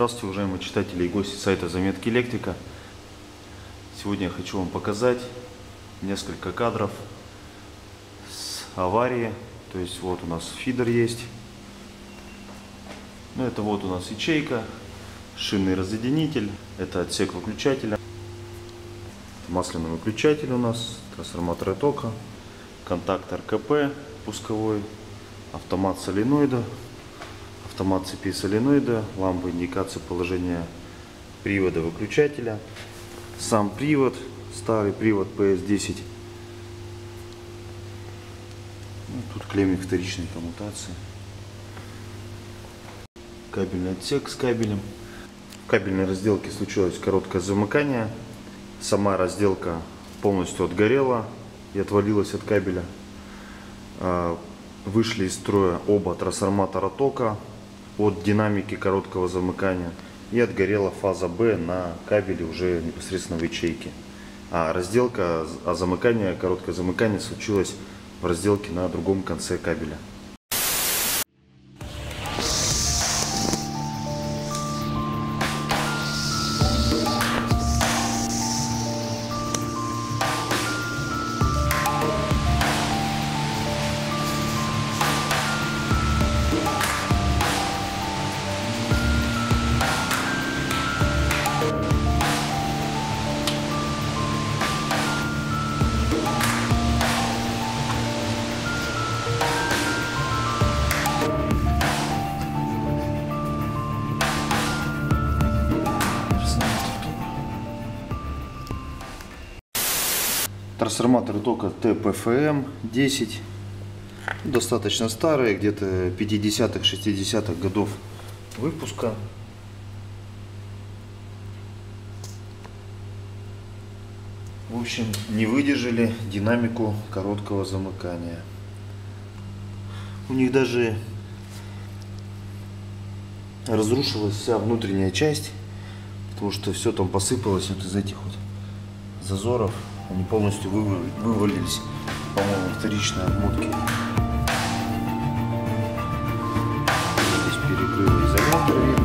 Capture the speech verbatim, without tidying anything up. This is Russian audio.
Здравствуйте, уважаемые читатели и гости сайта Заметки Электрика. Сегодня я хочу вам показать несколько кадров с аварии. То есть вот у нас фидер есть. Ну, это вот у нас ячейка, шинный разъединитель, это отсек выключателя, масляный выключатель у нас, трансформатор тока, контактор КП пусковой, автомат соленоида, автомат цепи соленоида, лампа индикации положения привода выключателя, сам привод, старый привод пэ эс десять. Ну, тут клеммик вторичной коммутации. Кабельный отсек с кабелем. В кабельной разделке случилось короткое замыкание. Сама разделка полностью отгорела и отвалилась от кабеля. Вышли из строя оба трансформатора тока от динамики короткого замыкания. И отгорела фаза Б на кабеле уже непосредственно в ячейке. А разделка, а замыкание, короткое замыкание случилось в разделке на другом конце кабеля. Трансформаторы тока тэ пэ эф эм десять, достаточно старые, где-то пятидесятых шестидесятых годов выпуска. В общем, не выдержали динамику короткого замыкания. У них даже разрушилась вся внутренняя часть, потому что все там посыпалось вот из этих вот зазоров. Они полностью вывалились, по-моему, вторичные обмотки. Здесь перекрыло изоляторы.